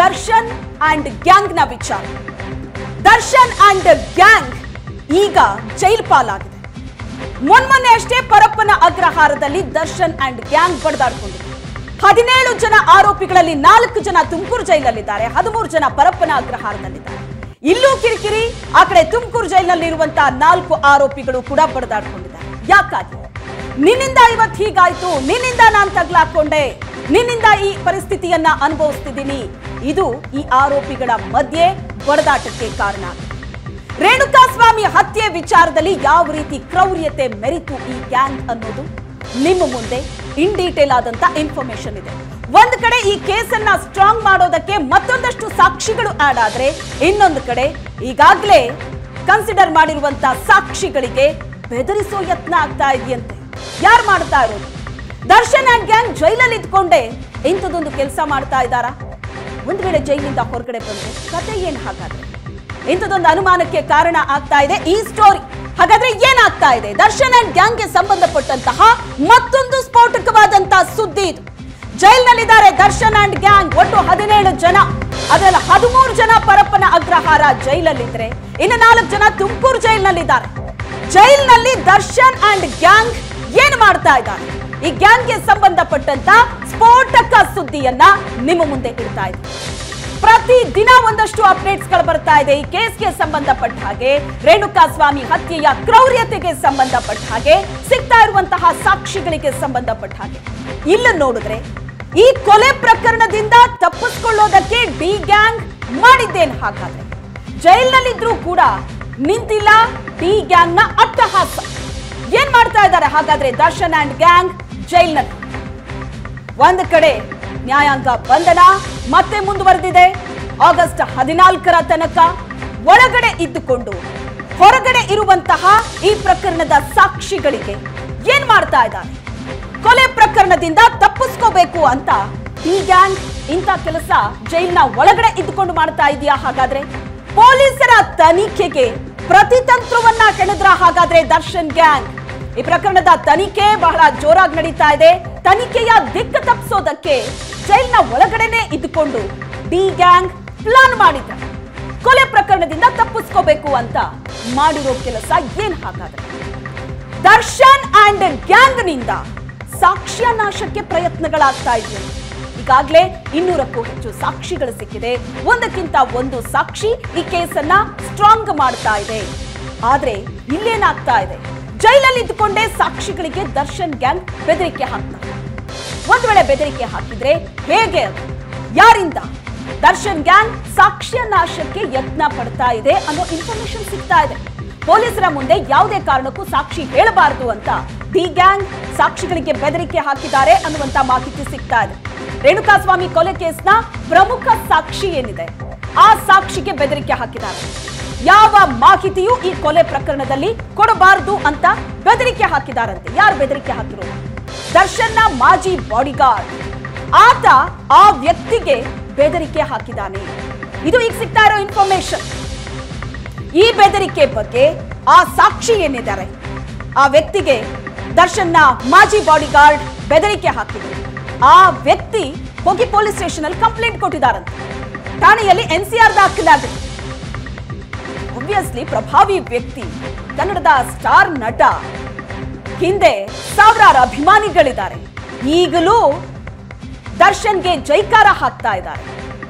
Darshan and gang ನ ವಿಚಾರ. Darshan and gang ಈಗ ಜೈಲ್ ಪಾಲಾಗಿದೆ. ಮೊನ್ನೆ ಅಷ್ಟೇ ಪರಪ್ಪನ ಅಗ್ರಹಾರದಲ್ಲಿ ದರ್ಶನ್ ಅಂಡ್ ಗ್ಯಾಂಗ್ ಬಡದಾಡ್ಕೊಂಡಿದೆ. 17 ಜನ ಆರೋಪಿಗಳಲ್ಲಿ 4 ಜನ ತುಮಕೂರು ಜೈಲಲ್ಲಿದ್ದಾರೆ, 13 ಜನ ಪರಪ್ಪನ ಅಗ್ರಹಾರದಲ್ಲಿದ್ದಾರೆ. ಇಲ್ಲೂ ಕಿರಿಕಿರಿ. ಆ ಕಡೆ ತುಮಕೂರು ಜೈಲಿನಲ್ಲಿರುವಂತಹ 4 ಆರೋಪಿಗಳು ಕೂಡ ಬಡದಾಡ್ಕೊಂಡಿದ್ದಾರೆ. ಯಾಕಾಗಿ? ನಿನ್ನಿಂದ ಇವತ್ತು ಹೀಗಾಯ್ತು, ನಿನ್ನಿಂದ ನಾನು ತಗ್ಲಾಕೊಂಡೆ, ನಿನ್ನಿಂದ ಈ ಪರಿಸ್ಥಿತಿಯನ್ನ ಅನುಭವಿಸ್ತಿದ್ದೀನಿ. ಇದು ಈ ಆರೋಪಿಗಳ ಮಧ್ಯೆ ಬಡದಾಟಕ್ಕೆ ಕಾರಣ. ರೇಣುಕಾಸ್ವಾಮಿ ಹತ್ಯೆ ವಿಚಾರದಲ್ಲಿ ಯಾವ ರೀತಿ ಕ್ರೌರ್ಯತೆ ಮೆರಿತು ಈ ಗ್ಯಾಂಗ್ ಅನ್ನೋದು ನಿಮ್ಮ ಮುಂದೆ ಇನ್ ಡೀಟೇಲ್ ಆದಂತ ಇನ್ಫಾರ್ಮೇಶನ್ ಇದೆ. ಒಂದು ಕಡೆ ಈ ಕೇಸನ್ನ ಸ್ಟ್ರಾಂಗ್ ಮಾಡೋದಕ್ಕೆ ಮತ್ತೊಂದಷ್ಟು ಸಾಕ್ಷಿಗಳು ಆಡ್ ಆದ್ರೆ, ಇನ್ನೊಂದು ಕಡೆ ಈಗಾಗಲೇ ಕನ್ಸಿಡರ್ ಮಾಡಿರುವಂತ ಸಾಕ್ಷಿಗಳಿಗೆ ಬೆದರಿಸೋ ಯತ್ನ ಆಗ್ತಾ ಇದೆಯಂತೆ. ಯಾರು ಮಾಡ್ತಾ ಇರೋದು? ದರ್ಶನ್ ಅಂಡ್ ಗ್ಯಾಂಗ್ ಜೈಲಲ್ಲಿ ಇದ್ಕೊಂಡೆ ಇಂಥದೊಂದು ಕೆಲಸ ಮಾಡ್ತಾ ಇದ್ದಾರಾ? ಒಂದು ವೇಳೆ ಜೈಲಿಂದ ಹೊರಗಡೆ ಬಂದ್ರೆ ಕತೆ ಏನ್? ಹಾಗಾದ್ರೆ ಇಂಥದೊಂದು ಅನುಮಾನಕ್ಕೆ ಕಾರಣ ಆಗ್ತಾ ಇದೆ ಈ ಸ್ಟೋರಿ. ಹಾಗಾದ್ರೆ ಏನಾಗ್ತಾ ಇದೆ? ದರ್ಶನ್ ಅಂಡ್ ಗ್ಯಾಂಗ್ಗೆ ಸಂಬಂಧಪಟ್ಟಂತಹ ಮತ್ತೊಂದು ಸ್ಫೋಟಕವಾದಂತಹ ಸುದ್ದಿ ಇದು. ಜೈಲಿನಲ್ಲಿದ್ದಾರೆ ದರ್ಶನ್ ಅಂಡ್ ಗ್ಯಾಂಗ್. ಒಟ್ಟು 17 ಜನ, ಅದರಲ್ಲಿ 13 ಜನ ಪರಪ್ಪನ ಅಗ್ರಹಾರ ಜೈಲಲ್ಲಿದ್ರೆ, ಇನ್ನು 4 ಜನ ತುಮಕೂರು ಜೈಲಿನಲ್ಲಿದ್ದಾರೆ. ಜೈಲಿನಲ್ಲಿ ದರ್ಶನ್ ಅಂಡ್ ಗ್ಯಾಂಗ್ ಏನ್ ಮಾಡ್ತಾ ಇದ್ದಾರೆ? ಈ ಗ್ಯಾಂಗ್ಗೆ ಸಂಬಂಧಪಟ್ಟಂತ ಸ್ಫೋಟಕ ಸುದ್ದಿಯನ್ನ ನಿಮ್ಮ ಮುಂದೆ ಇಡ್ತಾ ಇದೆ. ಪ್ರತಿ ದಿನ ಒಂದಷ್ಟು ಅಪ್ಡೇಟ್ಸ್ ಗಳು ಬರ್ತಾ ಇದೆ. ಈ ಕೇಸ್ಗೆ ಸಂಬಂಧಪಟ್ಟ ಹಾಗೆ, ರೇಣುಕಾಸ್ವಾಮಿ ಹತ್ಯೆಯ ಕ್ರೌರ್ಯತೆಗೆ ಸಂಬಂಧಪಟ್ಟ ಹಾಗೆ, ಸಿಗ್ತಾ ಇರುವಂತಹ ಸಾಕ್ಷಿಗಳಿಗೆ ಸಂಬಂಧಪಟ್ಟ ಹಾಗೆ. ಇಲ್ಲಿ ನೋಡಿದ್ರೆ ಈ ಕೊಲೆ ಪ್ರಕರಣದಿಂದ ತಪ್ಪಿಸಿಕೊಳ್ಳೋದಕ್ಕೆ ಡಿ ಗ್ಯಾಂಗ್ ಮಾಡಿದ್ದೇನು? ಹಾಗಾದ್ರೆ ಜೈಲಿನಲ್ಲಿದ್ರೂ ಕೂಡ ನಿಂತಿಲ್ಲ ಡಿ ಗ್ಯಾಂಗ್ ನ ಅಟ್ಟಹಾಸ. ಏನ್ ಮಾಡ್ತಾ ಇದ್ದಾರೆ ಹಾಗಾದ್ರೆ ದರ್ಶನ್ ಅಂಡ್ ಗ್ಯಾಂಗ್ ಜೈಲಿನಲ್ಲಿ? ಒಂದು ಕಡೆ ನ್ಯಾಯಾಂಗ ಬಂಧನ ಮತ್ತೆ ಮುಂದುವರೆದಿದೆ. ಆಗಸ್ಟ್ 14ರ ತನಕ ಒಳಗಡೆ ಇದ್ದುಕೊಂಡು ಹೊರಗಡೆ ಇರುವಂತಹ ಈ ಪ್ರಕರಣದ ಸಾಕ್ಷಿಗಳಿಗೆ ಏನ್ ಮಾಡ್ತಾ ಇದ್ದಾರೆ? ಕೊಲೆ ಪ್ರಕರಣದಿಂದ ತಪ್ಪಿಸ್ಕೋಬೇಕು ಅಂತ ಡಿ ಗ್ಯಾಂಗ್ ಇಂಥ ಕೆಲಸ ಜೈಲಿನ ಒಳಗಡೆ ಇದ್ದುಕೊಂಡು ಮಾಡ್ತಾ ಇದೆಯಾ? ಹಾಗಾದ್ರೆ ಪೊಲೀಸರ ತನಿಖೆಗೆ ಪ್ರತಿತಂತ್ರವನ್ನ ಕೆಣದ್ರ ಹಾಗಾದ್ರೆ ದರ್ಶನ್ ಗ್ಯಾಂಗ್? ಈ ಪ್ರಕರಣದ ತನಿಖೆ ಬಹಳ ಜೋರಾಗಿ ನಡೀತಾ ಇದೆ. ತನಿಖೆಯ ದಿಕ್ಕು ತಪ್ಪಿಸೋದಕ್ಕೆ ಜೈಲಿನ ಒಳಗಡೆನೆ ಇದ್ದುಕೊಂಡು ಡಿ ಗ್ಯಾಂಗ್ ಪ್ಲಾನ್ ಮಾಡಿದ್ರ. ಕೊಲೆ ಪ್ರಕರಣದಿಂದ ತಪ್ಪಿಸ್ಕೋಬೇಕು ಅಂತ ಮಾಡಿರೋ ಕೆಲಸ ಏನ್ ಹಾಗಾದ್ರೆ? ದರ್ಶನ್ ಅಂಡ್ ಗ್ಯಾಂಗ್ ನಿಂದ ಸಾಕ್ಷ್ಯ ನಾಶಕ್ಕೆ ಪ್ರಯತ್ನಗಳಾಗ್ತಾ ಇದೆಯಾ? ಈಗಾಗಲೇ 200ಕ್ಕೂ ಹೆಚ್ಚು ಸಾಕ್ಷಿಗಳು ಸಿಕ್ಕಿದೆ. ಒಂದಕ್ಕಿಂತ ಒಂದು ಸಾಕ್ಷಿ ಈ ಕೇಸನ್ನ ಸ್ಟ್ರಾಂಗ್ ಮಾಡ್ತಾ ಇದೆ. ಆದ್ರೆ ಇಲ್ಲೇನಾಗ್ತಾ ಇದೆ? ಜೈಲಲ್ಲಿ ಇದ್ದುಕೊಂಡೇ ಸಾಕ್ಷಿಗಳಿಗೆ ದರ್ಶನ್ ಗ್ಯಾಂಗ್ ಬೆದರಿಕೆ ಹಾಕ್ತಾರೆ. ಒಂದು ವೇಳೆ ಬೆದರಿಕೆ ಹಾಕಿದ್ರೆ ಹೇಗೆ? ಯಾರಿಂದ? ದರ್ಶನ್ ಗ್ಯಾಂಗ್ ಸಾಕ್ಷ್ಯ ನಾಶಕ್ಕೆ ಯತ್ನ ಪಡ್ತಾ ಇದೆ ಅನ್ನೋ ಇನ್ಫಾರ್ಮೇಶನ್ ಸಿಗ್ತಾ ಇದೆ. ಪೊಲೀಸರ ಮುಂದೆ ಯಾವುದೇ ಕಾರಣಕ್ಕೂ ಸಾಕ್ಷಿ ಹೇಳಬಾರದು ಅಂತ ಡಿ ಗ್ಯಾಂಗ್ ಸಾಕ್ಷಿಗಳಿಗೆ ಬೆದರಿಕೆ ಹಾಕಿದ್ದಾರೆ ಅನ್ನುವಂತ ಮಾಹಿತಿ ಸಿಗ್ತಾ ಇದೆ. ರೇಣುಕಾಸ್ವಾಮಿ ಕೊಲೆ ಕೇಸ್ನ ಪ್ರಮುಖ ಸಾಕ್ಷಿ ಏನಿದೆ, ಆ ಸಾಕ್ಷಿಗೆ ಬೆದರಿಕೆ ಹಾಕಿದ್ದಾರೆ. ಯಾವ ಮಾಹಿತಿಯೂ ಈ ಕೊಲೆ ಪ್ರಕರಣದಲ್ಲಿ ಕೊಡಬಾರದು ಅಂತ ಬೆದರಿಕೆ ಹಾಕಿದಾರಂತೆ. ಯಾರು ಬೆದರಿಕೆ ಹಾಕಿರೋದು? ದರ್ಶನ್ನ ಮಾಜಿ ಬಾಡಿಗಾರ್ಡ್. ಆತ ಆ ವ್ಯಕ್ತಿಗೆ ಬೆದರಿಕೆ ಹಾಕಿದ್ದಾನೆ. ಇದು ಈಗ ಸಿಗ್ತಾ ಇರೋ ಇನ್ಫಾರ್ಮೇಶನ್. ಈ ಬೆದರಿಕೆ ಬಗ್ಗೆ ಆ ಸಾಕ್ಷಿ ಏನಿದ್ದಾರೆ, ಆ ವ್ಯಕ್ತಿಗೆ ದರ್ಶನ್ನ ಮಾಜಿ ಬಾಡಿಗಾರ್ಡ್ ಬೆದರಿಕೆ ಹಾಕಿದ್ರು. ಆ ವ್ಯಕ್ತಿ ಹೋಗಿ ಪೊಲೀಸ್ ಸ್ಟೇಷನ್ ಅಲ್ಲಿ ಕಂಪ್ಲೇಂಟ್ ಕೊಟ್ಟಿದ್ದಾರಂತೆ. ಠಾಣೆಯಲ್ಲಿ NCR ದಾಖಲಾಗಿದೆ. ಆಬ್ವಿಯಸ್ಲಿ ಪ್ರಭಾವಿ ವ್ಯಕ್ತಿ, ಕನ್ನಡದ ಸ್ಟಾರ್ ನಟ, ಹಿಂದೆ ಸಾವಿರಾರು ಅಭಿಮಾನಿಗಳಿದ್ದಾರೆ. ಈಗಲೂ ದರ್ಶನ್ಗೆ ಜೈಕಾರ ಹಾಕ್ತಾ ಇದ್ದಾರೆ.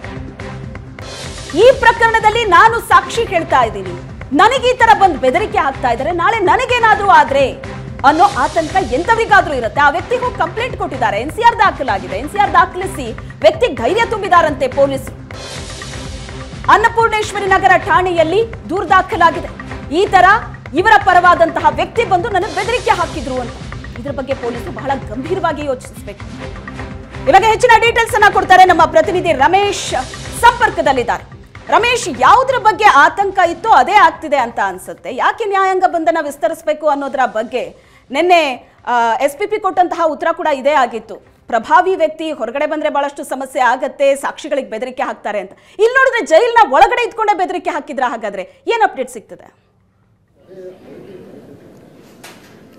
ಈ ಪ್ರಕರಣದಲ್ಲಿ ನಾನು ಸಾಕ್ಷಿ ಹೇಳ್ತಾ ಇದ್ದೀನಿ, ನನಗೆ ಈ ತರ ಬಂದು ಬೆದರಿಕೆ ಹಾಕ್ತಾ ಇದ್ದಾರೆ, ನಾಳೆ ನನಗೇನಾದ್ರೂ ಆದ್ರೆ ಅನ್ನೋ ಆತಂಕ ಎಂತವರಿಗಾದ್ರೂ ಇರುತ್ತೆ. ಆ ವ್ಯಕ್ತಿ ಹೋಗಿ ಕಂಪ್ಲೇಂಟ್ ಕೊಟ್ಟಿದ್ದಾರೆ. NCR ದಾಖಲಾಗಿದೆ. NCR ದಾಖಲಿಸಿ ವ್ಯಕ್ತಿಗೆ ಧೈರ್ಯ ತುಂಬಿದಾರಂತೆ ಪೊಲೀಸರು. ಅನ್ನಪೂರ್ಣೇಶ್ವರಿ ನಗರ ಠಾಣೆಯಲ್ಲಿ ದೂರು ದಾಖಲಾಗಿದೆ. ಈ ತರ ಇವರ ಪರವಾದಂತಹ ವ್ಯಕ್ತಿ ಬಂದು ನನಗೆ ಬೆದರಿಕೆ ಹಾಕಿದ್ರು ಅಂತ. ಇದರ ಬಗ್ಗೆ ಪೊಲೀಸರು ಬಹಳ ಗಂಭೀರವಾಗಿ ಯೋಚಿಸಬೇಕು. ಇವಾಗ ಹೆಚ್ಚಿನ ಡೀಟೇಲ್ಸ್ ಅನ್ನ ಕೊಡ್ತಾರೆ ನಮ್ಮ ಪ್ರತಿನಿಧಿ ರಮೇಶ್ ಸಂಪರ್ಕದಲ್ಲಿದ್ದಾರೆ. ರಮೇಶ್, ಯಾವುದ್ರ ಬಗ್ಗೆ ಆತಂಕ ಇತ್ತೋ ಅದೇ ಆಗ್ತಿದೆ ಅಂತ ಅನ್ಸುತ್ತೆ. ಯಾಕೆ ನ್ಯಾಯಾಂಗ ಬಂಧನ ವಿಸ್ತರಿಸಬೇಕು ಅನ್ನೋದರ ಬಗ್ಗೆ ನಿನ್ನೆ SPP ಕೊಟ್ಟಂತಹ ಉತ್ತರ ಕೂಡ ಇದೇ ಆಗಿತ್ತು. ಪ್ರಭಾವಿ ವ್ಯಕ್ತಿ ಹೊರಗಡೆ ಬಂದ್ರೆ ಬಹಳಷ್ಟು ಸಮಸ್ಯೆ ಆಗತ್ತೆ, ಸಾಕ್ಷಿಗಳಿಗೆ ಬೆದರಿಕೆ ಹಾಕ್ತಾರೆ ಅಂತ. ಇಲ್ಲಿ ನೋಡಿದ್ರೆ ಜೈಲಿನ ಒಳಗಡೆ ಇದ್ಕೊಂಡೇ ಬೆದರಿಕೆ ಹಾಕಿದ್ರ? ಹಾಗಾದ್ರೆ ಏನ್ ಅಪ್ಡೇಟ್ ಸಿಗ್ತದೆ?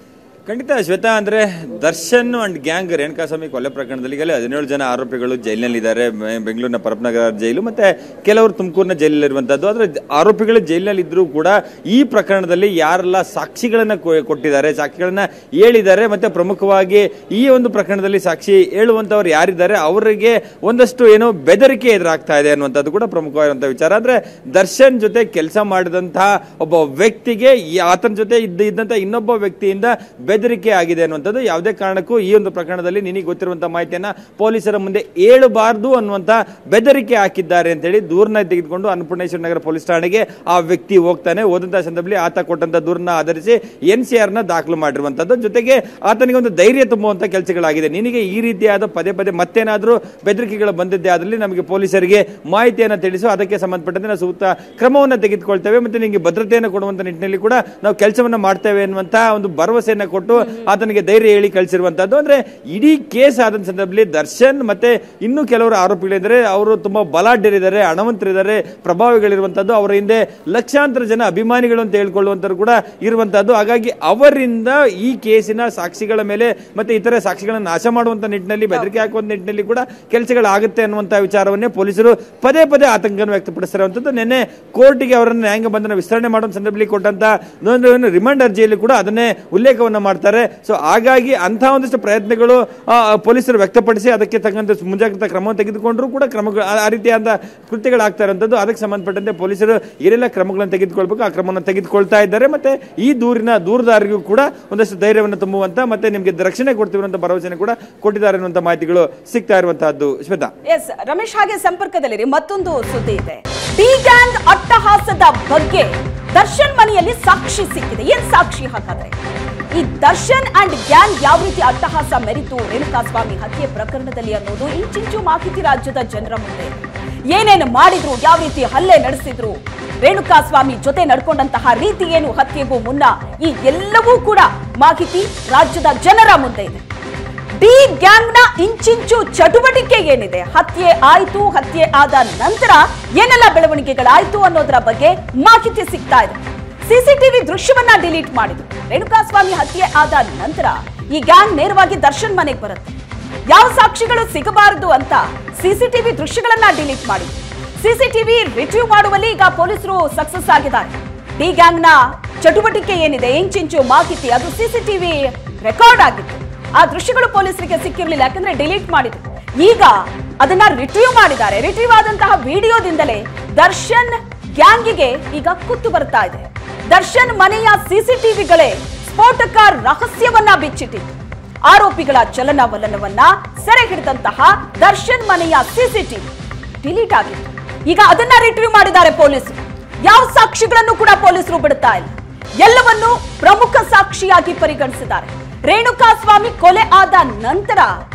ಖಂಡಿತ ಶ್ವೇತಾ, ಅಂದ್ರೆ ದರ್ಶನ್ ಅಂಡ್ ಗ್ಯಾಂಗ್ ರೇಣುಕಾಸ್ವಾಮಿ ಕೊಲೆ ಪ್ರಕರಣದಲ್ಲಿ 17 ಜನ ಆರೋಪಿಗಳು ಜೈಲಿನಲ್ಲಿದ್ದಾರೆ. ಬೆಂಗಳೂರಿನ ಪರಪ್ನಗರ ಜೈಲು ಮತ್ತೆ ಕೆಲವರು ತುಮಕೂರಿನ ಜೈಲಲ್ಲಿರುವಂತದ್ದು. ಆದ್ರೆ ಆರೋಪಿಗಳು ಜೈಲಿನಲ್ಲಿ ಇದ್ರೂ ಕೂಡ ಈ ಪ್ರಕರಣದಲ್ಲಿ ಯಾರೆಲ್ಲ ಸಾಕ್ಷಿಗಳನ್ನ ಕೊಟ್ಟಿದ್ದಾರೆ, ಸಾಕ್ಷಿಗಳನ್ನ ಹೇಳಿದ್ದಾರೆ, ಮತ್ತೆ ಪ್ರಮುಖವಾಗಿ ಈ ಒಂದು ಪ್ರಕರಣದಲ್ಲಿ ಸಾಕ್ಷಿ ಹೇಳುವಂತವ್ರು ಯಾರಿದ್ದಾರೆ ಅವರಿಗೆ ಒಂದಷ್ಟು ಏನೋ ಬೆದರಿಕೆ ಎದುರಾಗ್ತಾ ಇದೆ ಅನ್ನುವಂಥದ್ದು ಕೂಡ ಪ್ರಮುಖವಾಗಿರುವಂತಹ ವಿಚಾರ. ಅಂದ್ರೆ ದರ್ಶನ್ ಜೊತೆ ಕೆಲಸ ಮಾಡಿದಂತಹ ಒಬ್ಬ ವ್ಯಕ್ತಿಗೆ ಆತನ ಜೊತೆ ಇದ್ದಂತ ಇನ್ನೊಬ್ಬ ವ್ಯಕ್ತಿಯಿಂದ ಬೆದರಿಕೆ ಆಗಿದೆ ಅನ್ನುವಂಥದ್ದು. ಯಾವುದೇ ಕಾರಣಕ್ಕೂ ಈ ಒಂದು ಪ್ರಕರಣದಲ್ಲಿ ನಿನಗೆ ಗೊತ್ತಿರುವಂತಹ ಮಾಹಿತಿಯನ್ನ ಪೊಲೀಸರ ಮುಂದೆ ಹೇಳಬಾರದು ಅನ್ನುವಂತ ಬೆದರಿಕೆ ಹಾಕಿದ್ದಾರೆ ಅಂತ ಹೇಳಿ ದೂರನ್ನ ತೆಗೆದುಕೊಂಡು ಅನ್ನಪೂರ್ಣೇಶ್ವರ ನಗರ ಪೊಲೀಸ್ ಠಾಣೆಗೆ ಆ ವ್ಯಕ್ತಿ ಹೋಗ್ತಾನೆ. ಹೋದಂತಹ ಸಂದರ್ಭದಲ್ಲಿ ಆತ ಕೊಟ್ಟಂತ ದೂರನ್ನ ಆಧರಿಸಿ NCR ನ ದಾಖಲು ಮಾಡಿರುವಂತದ್ದು. ಜೊತೆಗೆ ಆತನಿಗೆ ಒಂದು ಧೈರ್ಯ ತುಂಬುವಂತ ಕೆಲಸಗಳಾಗಿದೆ. ನಿನಗೆ ಈ ರೀತಿಯಾದ ಪದೇ ಪದೇ ಮತ್ತೇನಾದ್ರೂ ಬೆದರಿಕೆಗಳು ಬಂದಿದ್ದೆ ಆದಲ್ಲಿ ನಮಗೆ ಪೊಲೀಸರಿಗೆ ಮಾಹಿತಿಯನ್ನು ತಿಳಿಸು, ಅದಕ್ಕೆ ಸಂಬಂಧಪಟ್ಟಂತೆ ನಾವು ಸೂಕ್ತ ಕ್ರಮವನ್ನು ತೆಗೆದುಕೊಳ್ತೇವೆ, ಮತ್ತೆ ನಿಮಗೆ ಭದ್ರತೆಯನ್ನು ಕೊಡುವಂತ ನಿಟ್ಟಿನಲ್ಲಿ ಕೂಡ ನಾವು ಕೆಲಸವನ್ನ ಮಾಡ್ತೇವೆ ಅನ್ನುವಂತ ಒಂದು ಭರವಸೆಯನ್ನು ಕೊಟ್ಟು ಆತನಿಗೆ ಧೈರ್ಯ ಹೇಳಿ ಕಳಿಸಿರುವಂತದ್ದು. ಅಂದ್ರೆ ಇಡೀ ಕೇಸ್ ಆದ ಸಂದರ್ಭದಲ್ಲಿ ದರ್ಶನ್ ಮತ್ತೆ ಇನ್ನೂ ಕೆಲವರು ಆರೋಪಿಗಳಿದ್ದಾರೆ. ಅವರು ತುಂಬಾ ಬಲಾಢ್ಯರಿದ್ದಾರೆ, ಹಣವಂತರಿದ್ದಾರೆ, ಪ್ರಭಾವಿಗಳಿರುವಂತದ್ದು. ಅವರ ಹಿಂದೆ ಲಕ್ಷಾಂತರ ಜನ ಅಭಿಮಾನಿಗಳು ಅಂತ ಹೇಳ್ಕೊಳ್ಳುವಂತರು ಕೂಡ ಇರುವಂತದ್ದು. ಹಾಗಾಗಿ ಅವರಿಂದ ಈ ಕೇಸಿನ ಸಾಕ್ಷಿಗಳ ಮೇಲೆ ಮತ್ತೆ ಇತರೆ ಸಾಕ್ಷಿಗಳನ್ನು ನಾಶ ಮಾಡುವಂತ ನಿಟ್ಟಿನಲ್ಲಿ, ಬೆದರಿಕೆ ಹಾಕುವಂತ ನಿಟ್ಟಿನಲ್ಲಿ ಕೂಡ ಕೆಲಸಗಳಾಗುತ್ತೆ ಅನ್ನುವಂತಹ ವಿಚಾರವನ್ನೇ ಪೊಲೀಸರು ಪದೇ ಪದೇ ಆತಂಕವನ್ನು ವ್ಯಕ್ತಪಡಿಸಿರುವಂತದ್ದು. ನಿನ್ನೆ ಕೋರ್ಟಿಗೆ ಅವರನ್ನು ನ್ಯಾಯಾಂಗ ಬಂಧನ ವಿಸ್ತರಣೆ ಮಾಡುವ ಸಂದರ್ಭದಲ್ಲಿ ಕೊಟ್ಟಂತ ರಿಮಾಂಡ್ ಅರ್ಜಿಯಲ್ಲಿ ಕೂಡ ಅದನ್ನೇ ಉಲ್ಲೇಖವನ್ನ ಮಾಡ್ತಾರೆ. ಸೊ ಹಾಗಾಗಿ ಅಂತಹ ಒಂದಿಷ್ಟು ಪ್ರಯತ್ನಗಳು ಪೊಲೀಸರು ವ್ಯಕ್ತಪಡಿಸಿ ಅದಕ್ಕೆ ತಕ್ಕಂತೆ ಮುಂಜಾಗ್ರತಾ ಕ್ರಮವನ್ನು ತೆಗೆದುಕೊಂಡ್ರು ಕೂಡ ಕ್ರಮಗಳು ಆ ರೀತಿಯಾದ ಕೃತ್ಯಗಳಾಗ್ತಾ ಇರುವಂತದ್ದು. ಅದಕ್ಕೆ ಸಂಬಂಧಪಟ್ಟಂತೆ ಪೊಲೀಸರು ಏನೆಲ್ಲ ಕ್ರಮಗಳನ್ನು ತೆಗೆದುಕೊಳ್ಬೇಕು ಆ ಕ್ರಮವನ್ನು ತೆಗೆದುಕೊಳ್ತಾ ಇದ್ದಾರೆ. ಮತ್ತೆ ಈ ದೂರದಾರಿಗೂ ಕೂಡ ಒಂದಷ್ಟು ಧೈರ್ಯವನ್ನು ತುಂಬುವಂತ ಮತ್ತೆ ನಿಮಗೆ ರಕ್ಷಣೆ ಕೊಡ್ತೀವಿ ಅಂತ ಭರವಸೆ ಕೂಡ ಕೊಟ್ಟಿದ್ದಾರೆ ಅನ್ನುವಂತ ಮಾಹಿತಿಗಳು ಸಿಗ್ತಾ ಇರುವಂತಹದ್ದು. ಶ್ವೇತಾ, ಎಸ್ ರಮೇಶ್, ಹಾಗೆ ಸಂಪರ್ಕದಲ್ಲಿರಿ. ಮತ್ತೊಂದು ಸುದ್ದಿ ಇದೆ. ಡಿ ಗ್ಯಾಂಗ್ ಅಟ್ಟಹಾಸದ ಬಗ್ಗೆ ದರ್ಶನ್ ಮನೆಯಲ್ಲಿ ಸಾಕ್ಷಿ ಸಿಕ್ಕಿದೆ. ಏನ್ ಸಾಕ್ಷಿ ಹಾಗಾದ್ರೆ? ಈ ದರ್ಶನ್ ಅಂಡ್ ಗ್ಯಾಂಗ್ ಯಾವ ರೀತಿ ಅಟ್ಟಹಾಸ ಮೆರಿತು ರೇಣುಕಾಸ್ವಾಮಿ ಹತ್ಯೆ ಪ್ರಕರಣದಲ್ಲಿ ಅನ್ನೋದು ಇಂಚಿಂಚು ಮಾಹಿತಿ ರಾಜ್ಯದ ಜನರ ಮುಂದೆ. ಏನೇನು ಮಾಡಿದ್ರು, ಯಾವ ರೀತಿ ಹಲ್ಲೆ ನಡೆಸಿದ್ರು, ರೇಣುಕಾಸ್ವಾಮಿ ಜೊತೆ ನಡ್ಕೊಂಡಂತಹ ರೀತಿ ಏನು ಹತ್ಯೆಗೂ ಮುನ್ನ, ಈ ಎಲ್ಲವೂ ಕೂಡ ಮಾಹಿತಿ ರಾಜ್ಯದ ಜನರ ಮುಂದೆ ಇದೆ. ಡಿ ಗ್ಯಾಂಗ್ ನ ಇಂಚಿಂಚು ಚಟುವಟಿಕೆ ಏನಿದೆ, ಹತ್ಯೆ ಆಯ್ತು, ಹತ್ಯೆ ಆದ ನಂತರ ಏನೆಲ್ಲ ಬೆಳವಣಿಗೆಗಳಾಯ್ತು ಅನ್ನೋದರ ಬಗ್ಗೆ ಮಾಹಿತಿ ಸಿಗ್ತಾ ಇದೆ. ಸಿಸಿಟಿವಿ ದೃಶ್ಯವನ್ನ ಡಿಲೀಟ್ ಮಾಡಿದ್ರು. ರೇಣುಕಾಸ್ವಾಮಿ ಹತ್ಯೆ ಆದ ನಂತರ ಈ ಗ್ಯಾಂಗ್ ನೇರವಾಗಿ ದರ್ಶನ್ ಮನೆಗೆ ಬರುತ್ತೆ. ಯಾವ ಸಾಕ್ಷಿಗಳು ಸಿಗಬಾರದು ಅಂತ ಸಿಸಿಟಿವಿ ದೃಶ್ಯಗಳನ್ನ ಡಿಲೀಟ್ ಮಾಡಿದ್ರು. ಸಿಸಿಟಿವಿ ರಿಟ್ರೀವ್ ಮಾಡುವಲ್ಲಿ ಈಗ ಪೊಲೀಸರು ಸಕ್ಸಸ್ ಆಗಿದ್ದಾರೆ. ಡಿ ಗ್ಯಾಂಗ್ ನ ಚಟುವಟಿಕೆ ಏನಿದೆ, ಇಂಚಿಂಚು ಮಾಹಿತಿ, ಅದು ಸಿಸಿಟಿವಿ ರೆಕಾರ್ಡ್ ಆಗಿತ್ತು. ಆ ದೃಶ್ಯಗಳು ಪೊಲೀಸರಿಗೆ ಸಿಕ್ಕಿರಲಿಲ್ಲ, ಯಾಕಂದ್ರೆ ಡಿಲೀಟ್ ಮಾಡಿದ್ರು. ಈಗ ಅದನ್ನ ರಿಟ್ರೀವ್ ಮಾಡಿದ್ದಾರೆ. ರಿಟ್ರೀವ್ ಆದಂತಹ ವಿಡಿಯೋದಿಂದಲೇ ದರ್ಶನ್ ಗ್ಯಾಂಗಿಗೆ ಈಗ ಕುತ್ತು ಬರ್ತಾ ಇದೆ. ದರ್ಶನ್ ಮನೆಯ ಸಿಸಿಟಿವಿಗಳೇ ಸ್ಫೋಟಕ ರಹಸ್ಯವನ್ನ ಬಿಚ್ಚಿಟ್ಟಿತ್ತು. ಆರೋಪಿಗಳ ಚಲನವಲನವನ್ನ ಸೆರೆ ಹಿಡಿದಂತಹ ದರ್ಶನ್ ಮನೆಯ ಸಿಸಿಟಿವಿ ಡಿಲೀಟ್ ಆಗಿತ್ತು. ಈಗ ಅದನ್ನ ರಿಟ್ರೀವ್ ಮಾಡಿದ್ದಾರೆ ಪೊಲೀಸರು. ಯಾವ ಸಾಕ್ಷಿಗಳನ್ನು ಕೂಡ ಪೊಲೀಸರು ಬಿಡುತ್ತಾ ಇಲ್ಲ. ಎಲ್ಲವನ್ನೂ ಪ್ರಮುಖ ಸಾಕ್ಷಿಯಾಗಿ ಪರಿಗಣಿಸಿದ್ದಾರೆ. ರೇಣುಕಾಸ್ವಾಮಿ ಕೊಲೆ ಆದ ನಂತರ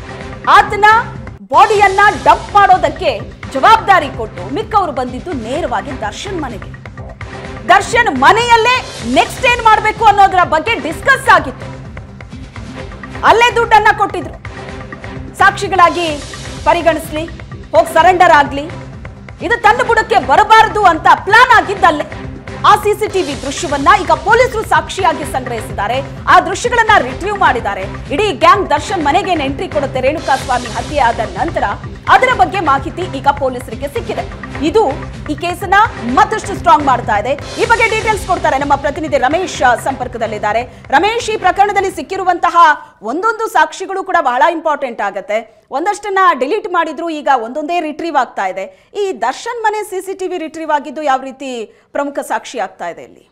ಆತನ ಬಾಡಿಯನ್ನ ಡಂಪ್ ಮಾಡೋದಕ್ಕೆ ಜವಾಬ್ದಾರಿ ಕೊಟ್ಟು ಮಿಕ್ಕವರು ಬಂದಿದ್ದು ನೇರವಾಗಿ ದರ್ಶನ್ ಮನೆಗೆ. ದರ್ಶನ್ ಮನೆಯಲ್ಲೇ ನೆಕ್ಸ್ಟ್ ಏನ್ ಮಾಡಬೇಕು ಅನ್ನೋದರ ಬಗ್ಗೆ ಡಿಸ್ಕಸ್ ಆಗಿತ್ತು. ಅಲ್ಲೇ ದುಡ್ಡನ್ನ ಕೊಟ್ಟಿದ್ರು. ಸಾಕ್ಷಿಗಳಾಗಿ ಪರಿಗಣಿಸ್ಲಿ, ಹೋಗಿ ಸರೆಂಡರ್ ಆಗ್ಲಿ, ಇದು ತನ್ನ ಬುಡಕ್ಕೆ ಬರಬಾರದು ಅಂತ ಪ್ಲಾನ್ ಆಗಿದ್ದಲ್ಲೇ. ಆ ಸಿಸಿಟಿವಿ ದೃಶ್ಯವನ್ನ ಈಗ ಪೊಲೀಸರು ಸಾಕ್ಷಿಯಾಗಿ ಸಂಗ್ರಹಿಸಿದ್ದಾರೆ. ಆ ದೃಶ್ಯಗಳನ್ನ ರಿಟ್ರೀವ್ ಮಾಡಿದ್ದಾರೆ. ಇಡೀ ಗ್ಯಾಂಗ್ ದರ್ಶನ್ ಮನೆಗೆ ಎಂಟ್ರಿ ಕೊಡುತ್ತೆ ರೇಣುಕಾಸ್ವಾಮಿ ಹತ್ಯೆ ಆದ ನಂತರ. ಅದರ ಬಗ್ಗೆ ಮಾಹಿತಿ ಈಗ ಪೊಲೀಸರಿಗೆ ಸಿಕ್ಕಿದೆ. ಇದು ಈ ಕೇಸನ್ನ ಮತ್ತಷ್ಟು ಸ್ಟ್ರಾಂಗ್ ಮಾಡ್ತಾ ಇದೆ. ಈ ಬಗ್ಗೆ ಡೀಟೇಲ್ಸ್ ಕೊಡ್ತಾರೆ ನಮ್ಮ ಪ್ರತಿನಿಧಿ ರಮೇಶ್ ಸಂಪರ್ಕದಲ್ಲಿದ್ದಾರೆ. ರಮೇಶ್, ಈ ಪ್ರಕರಣದಲ್ಲಿ ಸಿಕ್ಕಿರುವಂತಹ ಒಂದೊಂದು ಸಾಕ್ಷಿಗಳು ಕೂಡ ಬಹಳ ಇಂಪಾರ್ಟೆಂಟ್ ಆಗುತ್ತೆ. ಒಂದಷ್ಟನ್ನ ಡಿಲೀಟ್ ಮಾಡಿದ್ರು, ಈಗ ಒಂದೊಂದೇ ರಿಟ್ರೀವ್ ಆಗ್ತಾ ಇದೆ. ಈ ದರ್ಶನ್ ಮನೆ ಸಿಸಿಟಿವಿ ರಿಟ್ರೀವ್ ಆಗಿದ್ದು ಯಾವ ರೀತಿ ಪ್ರಮುಖ ಸಾಕ್ಷಿ ಆಗ್ತಾ ಇದೆ ಇಲ್ಲಿ?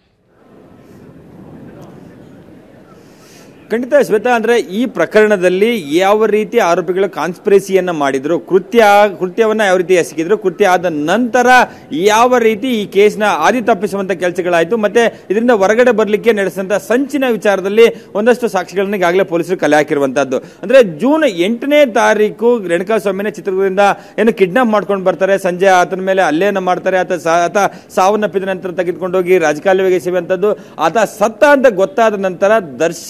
ಖಂಡಿತ ಶ್ವೇತಾ, ಅಂದ್ರೆ ಈ ಪ್ರಕರಣದಲ್ಲಿ ಯಾವ ರೀತಿ ಆರೋಪಿಗಳು ಕಾನ್ಸ್ಪಿರಸಿಯನ್ನ ಮಾಡಿದ್ರು, ಕೃತ್ಯವನ್ನ ಯಾವ ರೀತಿ ಎಸಗಿದ್ರು, ಕೃತ್ಯ ಆದ ನಂತರ ಯಾವ ರೀತಿ ಈ ಕೇಸ್ನ ಆದಿ ತಪ್ಪಿಸುವಂತ ಕೆಲಸಗಳಾಯ್ತು, ಮತ್ತೆ ಇದರಿಂದ ಹೊರಗಡೆ ಬರ್ಲಿಕ್ಕೆ ನಡೆಸಿದಂತ ಸಂಚಿನ ವಿಚಾರದಲ್ಲಿ ಒಂದಷ್ಟು ಸಾಕ್ಷಿಗಳನ್ನ ಈಗಾಗಲೇ ಪೊಲೀಸರು ಕಲೆ ಹಾಕಿರುವಂತದ್ದು. ಅಂದ್ರೆ ಜೂನ್ 8ನೇ ತಾರೀಕು ರೇಣುಕಾಸ್ವಾಮಿನ ಚಿತ್ರದುರ್ಗದಿಂದ ಏನು ಕಿಡ್ನಾಪ್ ಮಾಡ್ಕೊಂಡು ಬರ್ತಾರೆ. ಸಂಜೆ ಆತನ ಮೇಲೆ ಹಲ್ಲೆಯನ್ನ ಮಾಡ್ತಾರೆ. ಆತ ಸಾವನ್ನಪ್ಪಿದ ನಂತರ ತೆಗೆದುಕೊಂಡು ಹೋಗಿ ರಾಜಕಾಲುವೆಗೆ ಎಸೆಯುವಂತದ್ದು. ಆತ ಸತ್ತ ಅಂತ ಗೊತ್ತಾದ ನಂತರ ದರ್ಶನ್ ಮನೆ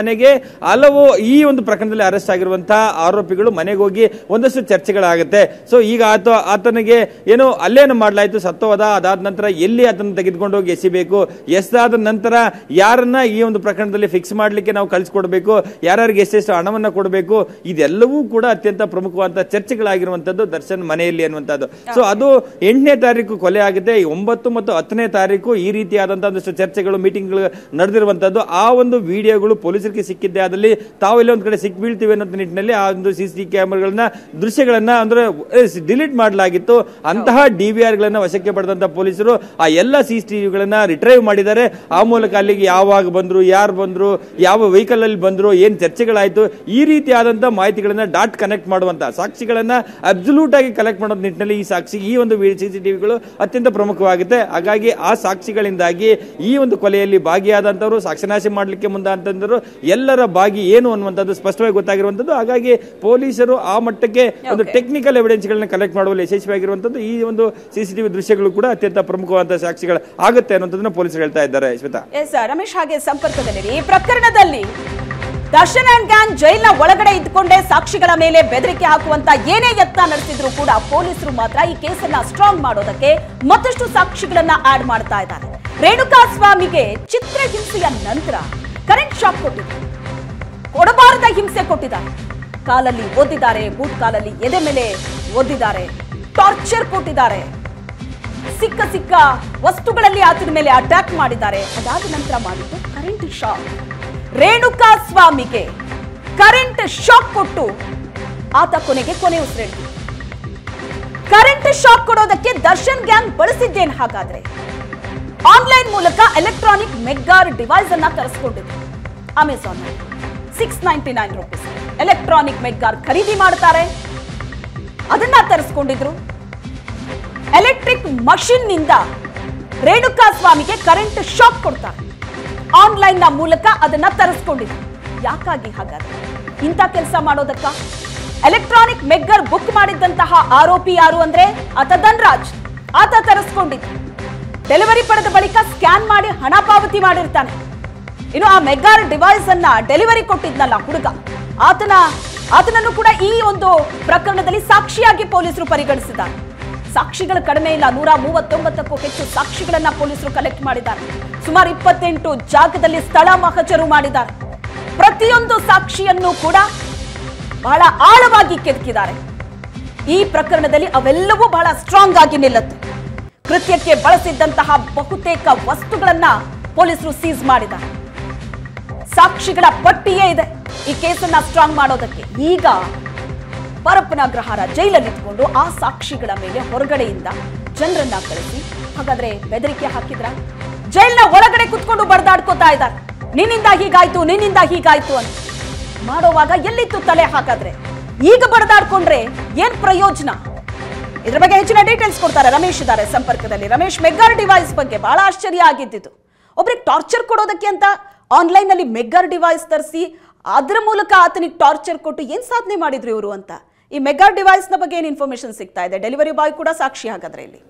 ಮನೆಗೆ ಹಲವು ಈ ಒಂದು ಪ್ರಕರಣದಲ್ಲಿ ಅರೆಸ್ಟ್ ಆಗಿರುವಂತಹ ಆರೋಪಿಗಳು ಮನೆಗೆ ಹೋಗಿ ಒಂದಷ್ಟು ಚರ್ಚೆಗಳಾಗುತ್ತೆ. ಸೊ ಈಗ ಆತನಿಗೆ ಏನು ಅಲ್ಲೇನು ಮಾಡಲಾಯ್ತು, ಸತ್ತೋದ, ಅದಾದ ನಂತರ ಎಲ್ಲಿ ಅದನ್ನು ತೆಗೆದುಕೊಂಡು ಹೋಗಿ ಎಸಿಬೇಕು, ಎಸಾದ ನಂತರ ಯಾರನ್ನ ಈ ಒಂದು ಪ್ರಕರಣದಲ್ಲಿ ಫಿಕ್ಸ್ ಮಾಡ್ಲಿಕ್ಕೆ ನಾವು ಕಳಿಸ್ಕೊಡ್ಬೇಕು, ಯಾರ್ಯಾರಿಗೆ ಎಷ್ಟೆಷ್ಟು ಹಣವನ್ನ ಕೊಡಬೇಕು, ಇದೆಲ್ಲವೂ ಕೂಡ ಅತ್ಯಂತ ಪ್ರಮುಖವಾದ ಚರ್ಚೆಗಳಾಗಿರುವಂತದ್ದು ದರ್ಶನ್ ಮನೆಯಲ್ಲಿ ಅನ್ನುವಂಥದ್ದು. ಸೊ ಅದು 8ನೇ ತಾರೀಕು ಕೊಲೆ ಆಗುತ್ತೆ. 9 ಮತ್ತು 10ನೇ ತಾರೀಕು ಈ ರೀತಿಯಾದಂತಹ ಒಂದಷ್ಟು ಚರ್ಚೆಗಳು, ಮೀಟಿಂಗ್ಗಳು ನಡೆದಿರುವಂತದ್ದು. ಆ ಒಂದು ವಿಡಿಯೋಗಳು ಪೊಲೀಸರಿಗೆ ಸಿಕ್ಕಿದ್ದೆ ಆದಲ್ಲಿ ತಾವೆಲ್ಲ ಒಂದ್ ಕಡೆ ಸಿಕ್ ಬೀಳ್ತೀವಿ ಅನ್ನೋ ನಿಟ್ಟಿನಲ್ಲಿ ಆ ಒಂದು CCTV ಕ್ಯಾಮೆರಾಗಳನ್ನ ದೃಶ್ಯಗಳನ್ನ ಅಂದ್ರೆ ಡಿಲೀಟ್ ಮಾಡಲಾಗಿತ್ತು. ಅಂತಹ DVR ಗಳನ್ನ ವಶಕ್ಕೆ ಪಡೆದಂತ ಪೊಲೀಸರು ಆ ಎಲ್ಲ CCTVಗಳನ್ನ ರಿಟ್ರೈವ್ ಮಾಡಿದ್ದಾರೆ. ಆ ಮೂಲಕ ಅಲ್ಲಿಗೆ ಯಾವಾಗ ಬಂದ್ರು, ಯಾರು ಬಂದ್ರು, ಯಾವ ವೆಹಿಕಲ್ ಅಲ್ಲಿ ಬಂದ್ರು, ಏನ್ ಚರ್ಚೆಗಳಾಯ್ತು, ಈ ರೀತಿಯಾದಂತಹ ಮಾಹಿತಿಗಳನ್ನ ಡಾಟ್ ಕನೆಕ್ಟ್ ಮಾಡುವಂತ ಸಾಕ್ಷಿಗಳನ್ನ ಅಬ್ಸಲ್ಯೂಟ್ ಆಗಿ ಕಲೆಕ್ಟ್ ಮಾಡೋ ನಿಟ್ಟಿನಲ್ಲಿ ಈ ಒಂದು CCTVಗಳು ಅತ್ಯಂತ ಪ್ರಮುಖವಾಗುತ್ತೆ. ಹಾಗಾಗಿ ಆ ಸಾಕ್ಷಿಗಳಿಂದಾಗಿ ಈ ಒಂದು ಕೊಲೆಯಲ್ಲಿ ಭಾಗಿಯಾದಂತವರು, ಸಾಕ್ಷ್ಯನಾಶ ಮಾಡಲಿಕ್ಕೆ ಮುಂದಾದಂತವರು ಎಲ್ಲರ ಭಾಗಿ ಏನು ಅನ್ನುವಂಥದ್ದು ಸ್ಪಷ್ಟವಾಗಿ ಗೊತ್ತಾಗಿರುವಂತದ್ದು. ಹಾಗಾಗಿ ಪೊಲೀಸರು ಆ ಮಟ್ಟಕ್ಕೆ ಒಂದು ಟೆಕ್ನಿಕಲ್ ಎವಿಡೆನ್ಸ್ ಗಳನ್ನ ಕಲೆಕ್ಟ್ ಮಾಡುವಲ್ಲಿ ಯಶಸ್ವಿಯಾಗಿರುವಂತದ್ದು. ಈ ಒಂದು CCTV ದೃಶ್ಯಗಳು ಕೂಡ ಅತ್ಯಂತ ಪ್ರಮುಖವಾದ ಸಾಕ್ಷಿಗಳು ಆಗುತ್ತೆ ಅನ್ನುವಂಥದ್ದನ್ನ ಪೊಲೀಸರು ಹೇಳ್ತಾ ಇದ್ದಾರೆ. ಶ್ವೇತಾ, ರಮೇಶ್ ಹಾಗೆ ಸಂಪರ್ಕದಲ್ಲಿ ಈ ಪ್ರಕರಣದಲ್ಲಿ ದರ್ಶನ್ ಅಂಡ್ ಗ್ಯಾಂಗ್ ಜೈಲಿನ ಒಳಗಡೆ ಇದ್ದುಕೊಂಡೇ ಸಾಕ್ಷಿಗಳ ಮೇಲೆ ಬೆದರಿಕೆ ಹಾಕುವಂತ ಏನೇ ಯತ್ನ ನಡೆಸಿದ್ರು ಕೂಡ ಪೊಲೀಸರು ಮಾತ್ರ ಈ ಕೇಸನ್ನ ಸ್ಟ್ರಾಂಗ್ ಮಾಡೋದಕ್ಕೆ ಮತ್ತಷ್ಟು ಸಾಕ್ಷಿಗಳನ್ನ ಆಡ್ ಮಾಡ್ತಾ ಇದ್ದಾರೆ. ರೇಣುಕಾ ಸ್ವಾಮಿಗೆ ಚಿತ್ರಹಿಂಸೆಯ ನಂತರ ಕರೆಂಟ್ ಶಾಕ್ ಕೊಟ್ಟಿದ್ದಾರೆ, ಕೊಡಬಾರದ ಹಿಂಸೆ ಕೊಟ್ಟಿದ್ದಾರೆ. ಕಾಲಲ್ಲಿ ಓದಿದ್ದಾರೆ, ಬೂಟ್ ಕಾಲಲ್ಲಿ ಎದೆ ಮೇಲೆ ಓದಿದ್ದಾರೆ, ಟಾರ್ಚರ್ ಕೊಟ್ಟಿದ್ದಾರೆ, ಸಿಕ್ಕ ವಸ್ತುಗಳಲ್ಲಿ ಆತನ ಮೇಲೆ ಅಟ್ಯಾಕ್ ಮಾಡಿದ್ದಾರೆ. ಅದಾದ ನಂತರ ಮಾಡಿದ್ದು ಕರೆಂಟ್ ಶಾಕ್. ರೇಣುಕಾ ಸ್ವಾಮಿಗೆ ಕರೆಂಟ್ ಶಾಕ್ ಕೊಟ್ಟು ಆತ ಕೊನೆ ಉಸಿರೆಳೆದ. ಕರೆಂಟ್ ಶಾಕ್ ಕೊಡೋದಕ್ಕೆ ದರ್ಶನ್ ಗ್ಯಾಂಗ್ ಬಳಸಿದ್ದೇನು ಹಾಗಾದ್ರೆ? ಆನ್ಲೈನ್ ಮೂಲಕ ಎಲೆಕ್ಟ್ರಾನಿಕ್ ಮೆಗ್ಗಾರ್ ಡಿವೈಸ್ ಅನ್ನ ತರಿಸಿಕೊಂಡಿದ್ರು. ಅಮೆಜಾನ್ 699 ರೂಪೀಸ್ ಎಲೆಕ್ಟ್ರಾನಿಕ್ ಮೆಗ್ಗಾರ್ ಖರೀದಿ ಮಾಡ್ತಾರೆ, ಅದನ್ನ ತರಿಸಿಕೊಂಡಿದ್ರು. ಎಲೆಕ್ಟ್ರಿಕ್ ಮಷಿನ್ ನಿಂದ ರೇಣುಕಾ ಸ್ವಾಮಿಗೆ ಕರೆಂಟ್ ಶಾಕ್ ಕೊಡ್ತಾರೆ. ಆನ್ಲೈನ್ ನ ಮೂಲಕ ಅದನ್ನ ತರಿಸಿಕೊಂಡಿದ್ರು. ಯಾಕಾಗಿ ಹಾಗಾದ್ರೆ ಇಂಥ ಕೆಲಸ ಮಾಡೋದಕ್ಕ? ಎಲೆಕ್ಟ್ರಾನಿಕ್ ಮೆಗ್ಗರ್ ಬುಕ್ ಮಾಡಿದ್ದಂತಹ ಆರೋಪಿ ಯಾರು ಅಂದ್ರೆ ಆತ ಧನ್ರಾಜ್. ಆತ ತರಿಸಿಕೊಂಡಿದ್ದು ಡೆಲಿವರಿ ಪಡೆದ ಬಳಿಕ ಸ್ಕ್ಯಾನ್ ಮಾಡಿ ಹಣ ಪಾವತಿ ಮಾಡಿರ್ತಾನೆ. ಇನ್ನು ಆ ಮೆಗ್ಗಾರ್ ಡಿವೈಸ್ ಅನ್ನ ಡೆಲಿವರಿ ಕೊಟ್ಟಿದ್ನಲ್ಲ ಹುಡುಗ, ಆತನನ್ನು ಕೂಡ ಈ ಒಂದು ಪ್ರಕರಣದಲ್ಲಿ ಸಾಕ್ಷಿಯಾಗಿ ಪೊಲೀಸರು ಪರಿಗಣಿಸಿದ್ದಾರೆ. ಸಾಕ್ಷಿಗಳು ಕಡಿಮೆ ಇಲ್ಲ, 139ಕ್ಕೂ ಹೆಚ್ಚು ಸಾಕ್ಷಿಗಳನ್ನ ಪೊಲೀಸರು ಕಲೆಕ್ಟ್ ಮಾಡಿದ್ದಾರೆ. ಸುಮಾರು 28 ಜಾಗದಲ್ಲಿ ಸ್ಥಳ ಮಹಜರು ಮಾಡಿದ್ದಾರೆ. ಪ್ರತಿಯೊಂದು ಸಾಕ್ಷಿಯನ್ನು ಕೂಡ ಬಹಳ ಆಳವಾಗಿ ಕೆದಕಿದ್ದಾರೆ. ಈ ಪ್ರಕರಣದಲ್ಲಿ ಅವೆಲ್ಲವೂ ಬಹಳ ಸ್ಟ್ರಾಂಗ್ ಆಗಿ ನಿಲ್ಲುತ್ತೆ. ಕೃತ್ಯಕ್ಕೆ ಬಳಸಿದ್ದಂತಹ ಬಹುತೇಕ ವಸ್ತುಗಳನ್ನ ಪೊಲೀಸರು ಸೀಸ್ ಮಾಡಿದ್ದಾರೆ. ಸಾಕ್ಷಿಗಳ ಪಟ್ಟಿಯೇ ಇದೆ ಈ ಕೇಸನ್ನ ಸ್ಟ್ರಾಂಗ್ ಮಾಡೋದಕ್ಕೆ. ಈಗ ಪರಪ್ಪನ ಅಗ್ರಹಾರ ಜೈಲಲ್ಲಿ ಇಟ್ಕೊಂಡು ಆ ಸಾಕ್ಷಿಗಳ ಮೇಲೆ ಹೊರಗಡೆಯಿಂದ ಜನರನ್ನ ಕಳಿಸಿ ಹಾಗಾದ್ರೆ ಬೆದರಿಕೆ ಹಾಕಿದ್ರ? ಜೈಲಿನ ಒಳಗಡೆ ಕುತ್ಕೊಂಡು ಬಡದಾಡ್ಕೋತಾ ಇದ್ದಾರೆ, ನಿನ್ನಿಂದ ಹೀಗಾಯ್ತು ಅಂತ ಮಾಡೋವಾಗ ಎಲ್ಲಿತ್ತು ತಲೆ ಹಾಕಾದ್ರೆ? ಈಗ ಬಡದಾಡ್ಕೊಂಡ್ರೆ ಏನ್ ಪ್ರಯೋಜನ? ಇದ್ರ ಬಗ್ಗೆ ಹೆಚ್ಚಿನ ಡೀಟೇಲ್ಸ್ ಕೊಡ್ತಾರೆ ರಮೇಶ್ ಇದ್ದಾರೆ ಸಂಪರ್ಕದಲ್ಲಿ. ರಮೇಶ್, ಮೆಗ್ಗಾರ್ ಡಿವೈಸ್ ಬಗ್ಗೆ ಬಹಳ ಆಶ್ಚರ್ಯ ಆಗಿದ್ದು, ಒಬ್ರಿಗೆ ಟಾರ್ಚರ್ ಕೊಡೋದಕ್ಕೆ ಅಂತ ಆನ್ಲೈನ್ ನಲ್ಲಿ ಮೆಗ್ಗಾರ್ ಡಿವೈಸ್ ತರಿಸಿ ಅದರ ಮೂಲಕ ಆತನಿಗೆ ಟಾರ್ಚರ್ ಕೊಟ್ಟು ಏನ್ ಸಾಧನೆ ಮಾಡಿದ್ರು ಇವರು ಅಂತ. ಈ ಮೆಗ್ಗಾರ್ ಡಿವೈಸ್ ನ ಬಗ್ಗೆ ಏನ್ ಇನ್ಫಾರ್ಮೇಶನ್ ಸಿಗ್ತಾ ಇದೆ? ಡೆಲಿವರಿ ಬಾಯ್ ಕೂಡ ಸಾಕ್ಷಿ ಹಾಗಾದ್ರೆ ಇಲ್ಲಿ?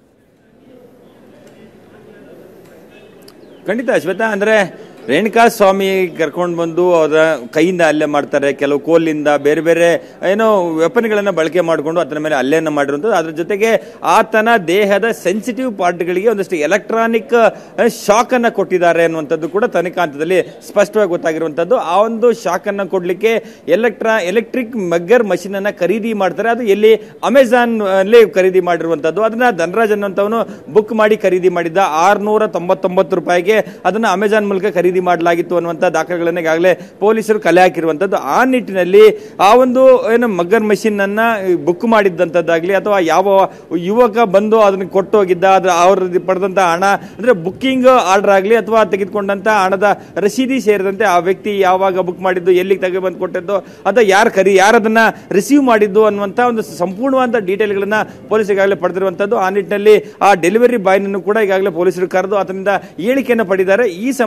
ಖಂಡಿತ ಶ್ವೇತಾ, ಅಂದ್ರೆ ರೇಣುಕಾ ಸ್ವಾಮಿ ಕರ್ಕೊಂಡು ಬಂದು ಅವರ ಕೈಯಿಂದ ಹಲ್ಲೆ ಮಾಡ್ತಾರೆ. ಕೆಲವು ಕೋಲಿಂದ ಬೇರೆ ಬೇರೆ ಏನೋ ವೆಪನ್ಗಳನ್ನ ಬಳಕೆ ಮಾಡಿಕೊಂಡು ಅದರ ಮೇಲೆ ಹಲ್ಲೆಯನ್ನು ಮಾಡಿರುವಂಥದ್ದು. ಅದ್ರ ಜೊತೆಗೆ ಆತನ ದೇಹದ ಸೆನ್ಸಿಟಿವ್ ಪಾರ್ಟ್ಗಳಿಗೆ ಒಂದಷ್ಟು ಎಲೆಕ್ಟ್ರಾನಿಕ್ ಶಾಕ್ ಅನ್ನ ಕೊಟ್ಟಿದ್ದಾರೆ ಅನ್ನುವಂಥದ್ದು ಕೂಡ ತನಿಖಾಂತದಲ್ಲಿ ಸ್ಪಷ್ಟವಾಗಿ ಗೊತ್ತಾಗಿರುವಂಥದ್ದು. ಆ ಒಂದು ಶಾಕ್ ಅನ್ನ ಕೊಡ್ಲಿಕ್ಕೆ ಎಲೆಕ್ಟ್ರಿಕ್ ಮೆಗ್ಗರ್ ಮಷಿನ್ ಅನ್ನ ಖರೀದಿ ಮಾಡ್ತಾರೆ. ಅದು ಎಲ್ಲಿ ಅಮೆಜಾನ್ ಅಲ್ಲಿ ಖರೀದಿ ಮಾಡಿರುವಂಥದ್ದು. ಅದನ್ನ ಧನ್ರಾಜ್ ಅನ್ನುವಂಥವನು ಬುಕ್ ಮಾಡಿ ಖರೀದಿ ಮಾಡಿದ್ದ. 699 ರೂಪಾಯಿಗೆ ಅದನ್ನ ಅಮೆಜಾನ್ ಮೂಲಕ ಖರೀದಿ ಮಾಡಲಾಗಿತ್ತು ಅನ್ನುವಂಥ ದಾಖಲೆಗಳನ್ನು ಈಗಾಗಲೇ ಪೊಲೀಸರು ಕಲೆ ಹಾಕಿರುವಂಥದ್ದು. ಆ ನಿಟ್ಟಿನಲ್ಲಿ ಆ ಒಂದು ಏನು ಮಗ್ಗರ್ ಮಷಿನ್ ಅನ್ನ ಬುಕ್ ಮಾಡಿದ್ದಂಥದ್ದಾಗ್ಲಿ ಅಥವಾ ಯಾವ ಯುವಕ ಬಂದು ಅದನ್ನ ಕೊಟ್ಟೋಗಿದ್ದ ಅವ್ರ ಪಡೆದಂತ ಹಣ ಅಂದ್ರೆ ಬುಕ್ಕಿಂಗ್ ಆರ್ಡರ್ ಆಗಲಿ ಅಥವಾ ತೆಗೆದುಕೊಂಡಂತ ಹಣದ ರಸೀದಿ ಸೇರಿದಂತೆ ಆ ವ್ಯಕ್ತಿ ಯಾವಾಗ ಬುಕ್ ಮಾಡಿದ್ದು, ಎಲ್ಲಿಗೆ ತೆಗೆ ಬಂದು ಕೊಟ್ಟಿದ್ದು, ಅಥವಾ ಯಾರದನ್ನ ರಿಸೀವ್ ಮಾಡಿದ್ದು ಅನ್ನುವಂಥ ಒಂದು ಸಂಪೂರ್ಣವಾದ ಡೀಟೇಲ್ಗಳನ್ನ ಪೊಲೀಸ್ ಈಗಾಗಲೇ ಪಡೆದಿರುವಂಥದ್ದು. ಆ ನಿಟ್ಟಿನಲ್ಲಿ ಆ ಡೆಲಿವರಿ ಬಾಯ್ನನ್ನು ಕೂಡ ಈಗಾಗಲೇ ಪೊಲೀಸರು ಕರೆದು ಅದರಿಂದ ಹೇಳಿಕೆಯನ್ನು ಪಡೆದಿದ್ದಾರೆ. ಈ ಸಂಬಂಧಪಟ್ಟ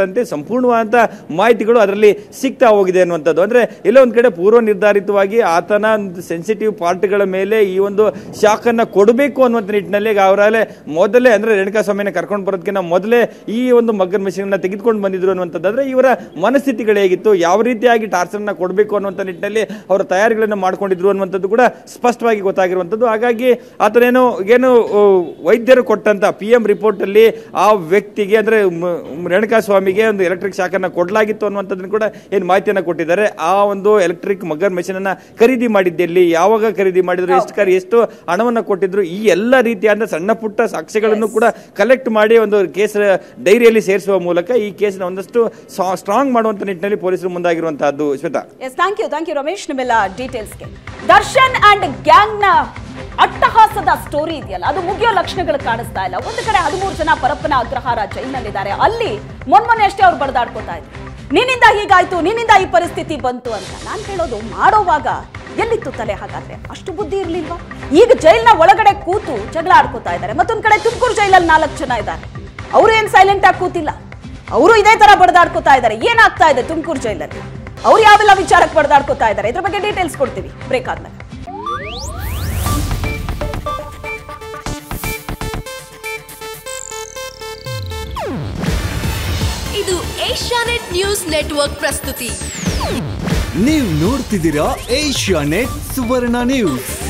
ಸಂಬಂಧಪಟ್ಟಂತೆ ಸಂಪೂರ್ಣವಾದ ಮಾಹಿತಿಗಳು ಅದರಲ್ಲಿ ಸಿಗ್ತಾ ಹೋಗಿದೆ ಅನ್ನುವಂಥದ್ದು. ಅಂದ್ರೆ ಎಲ್ಲೋ ಒಂದ್ ಕಡೆ ಪೂರ್ವ ನಿರ್ಧಾರಿತವಾಗಿ ಆತನ ಸೆನ್ಸಿಟಿವ್ ಪಾರ್ಟ್ಗಳ ಮೇಲೆ ಈ ಒಂದು ಶಾಕ್ ಅನ್ನ ಕೊಡಬೇಕು ಅನ್ನುವಂಥ ನಿಟ್ಟಿನಲ್ಲಿ ಅವರಲ್ಲೇ ಮೊದಲೇ ಅಂದ್ರೆ ರೇಣುಕಾಸ್ವಾಮಿನ ಕರ್ಕೊಂಡು ಬರೋದಕ್ಕಿಂತ ಮೊದಲೇ ಈ ಒಂದು ಮಗ್ಗನ್ ಮೆಷಿನ್ ಅನ್ನ ತೆಗೆದುಕೊಂಡು ಬಂದಿದ್ರು ಅನ್ನುವಂಥದ್ದಾದ್ರೆ ಇವರ ಮನಸ್ಥಿತಿಗಳು ಹೇಗಿತ್ತು, ಯಾವ ರೀತಿಯಾಗಿ ಟಾರ್ಚರ್ ಅನ್ನ ಕೊಡಬೇಕು ಅನ್ನುವಂಥ ನಿಟ್ಟಿನಲ್ಲಿ ಅವರ ತಯಾರಿಗಳನ್ನು ಮಾಡ್ಕೊಂಡಿದ್ರು ಅನ್ನುವಂಥದ್ದು ಕೂಡ ಸ್ಪಷ್ಟವಾಗಿ ಗೊತ್ತಾಗಿರುವಂಥದ್ದು. ಹಾಗಾಗಿ ಆತನೇನು ಏನು ವೈದ್ಯರು ಕೊಟ್ಟಂತ PM ರಿಪೋರ್ಟ್ ಅಲ್ಲಿ ಆ ವ್ಯಕ್ತಿಗೆ ಅಂದ್ರೆ ರೇಣುಕಾಸ್ವಾಮಿಗೆ ಒಂದು ಎಲೆಕ್ಟ್ರಿಕ್ ಶಾಕ್ ಅನ್ನ ಕೊಡಲಾಗಿತ್ತು ಅನ್ನುವಂಥದ್ದನ್ನು ಕೂಡ ಏನು ಮಾಹಿತಿಯನ್ನ ಕೊಟ್ಟಿದ್ದಾರೆ. ಆ ಒಂದು ಎಲೆಕ್ಟ್ರಿಕ್ ಮಗ್ಗರ್ ಮೆಷಿನ್ ಅನ್ನ ಖರೀದಿ ಮಾಡಿದ್ದೆಲ್ಲಿ, ಯಾವಾಗ ಖರೀದಿ ಮಾಡಿದ್ರು, ಎಷ್ಟು ಹಣವನ್ನ ಕೊಟ್ಟಿದ್ರು, ಈ ಎಲ್ಲ ರೀತಿಯಾದ ಸಣ್ಣ ಪುಟ್ಟ ಸಾಕ್ಷ್ಯಗಳನ್ನು ಕೂಡ ಕಲೆಕ್ಟ್ ಮಾಡಿ ಒಂದು ಕೇಸ್ ಡೈರಿಯಲ್ಲಿ ಸೇರಿಸುವ ಮೂಲಕ ಈ ಕೇಸ್ನ ಒಂದಷ್ಟು ಸ್ಟ್ರಾಂಗ್ ಮಾಡುವಂತ ನಿಟ್ಟಿನಲ್ಲಿ ಪೊಲೀಸರು ಮುಂದಾಗಿರುವಂತಹದ್ದು. ಶ್ವೇತಾ, ಥ್ಯಾಂಕ್ ಯು ರಮೇಶ್, ನಿಮ್ಮೆಲ್ಲ ಡೀಟೇಲ್ಸ್ಗೆ. ದರ್ಶನ್ ಅಂಡ್ ಗ್ಯಾಂಗ್ ನ ಅಟ್ಟಹಾಸದ ಸ್ಟೋರಿ ಇದೆಯಲ್ಲ, ಅದು ಮುಗಿಯೋ ಲಕ್ಷಣಗಳು ಕಾಣಿಸ್ತಾ ಇಲ್ಲ. ಒಂದು ಕಡೆ 13 ಜನ ಪರಪ್ಪನ ಅಗ್ರಹಾರ ಜೈಲಿನಲ್ಲಿದ್ದಾರೆ. ಅಲ್ಲಿ ಮೊನ್ನೆ ಅಷ್ಟೇ ಅವ್ರು ಬಡದಾಡ್ಕೋತಾ ಇದ್ರು, ನಿನ್ನಿಂದ ಹೀಗಾಯ್ತು, ನಿನ್ನಿಂದ ಈ ಪರಿಸ್ಥಿತಿ ಬಂತು ಅಂತ. ನಾನು ಹೇಳೋದು, ಮಾಡೋವಾಗ ಎಲ್ಲಿತ್ತು ತಲೆ? ಹಾಗಾದ್ರೆ ಅಷ್ಟು ಬುದ್ಧಿ ಇರ್ಲಿಲ್ವಾ? ಈಗ ಜೈಲ್ನ ಒಳಗಡೆ ಕೂತು ಜಗಳ ಆಡ್ಕೋತಾ ಇದ್ದಾರೆ. ಮತ್ತೊಂದ್ ಕಡೆ ತುಮಕೂರು ಜೈಲಲ್ಲಿ 4 ಜನ ಇದ್ದಾರೆ. ಅವರು ಏನ್ ಸೈಲೆಂಟ್ ಆಗಿ ಕೂತಿಲ್ಲ, ಅವರು ಇದೇ ತರ ಬಡದಾಡ್ಕೋತಾ ಇದ್ದಾರೆ. ಏನಾಗ್ತಾ ಇದೆ ತುಮಕೂರು ಜೈಲಲ್ಲಿ, ಅವ್ರು ಯಾವೆಲ್ಲ ವಿಚಾರಕ್ಕೆ ಬಡದಾಡ್ಕೋತಾ ಇದ್ದಾರೆ, ಇದ್ರ ಬಗ್ಗೆ ಡೀಟೇಲ್ಸ್ ಕೊಡ್ತೀವಿ ಬ್ರೇಕ್ ಆದ್ಮೇಲೆ. ಇದು ಏಷ್ಯಾನೆಟ್ ನ್ಯೂಸ್ ನೆಟ್ವರ್ಕ್ ಪ್ರಸ್ತುತಿ. ನೀವು ನೋಡ್ತಿದ್ದೀರಾ ಏಷ್ಯಾನೆಟ್ ಸುವರ್ಣ ನ್ಯೂಸ್.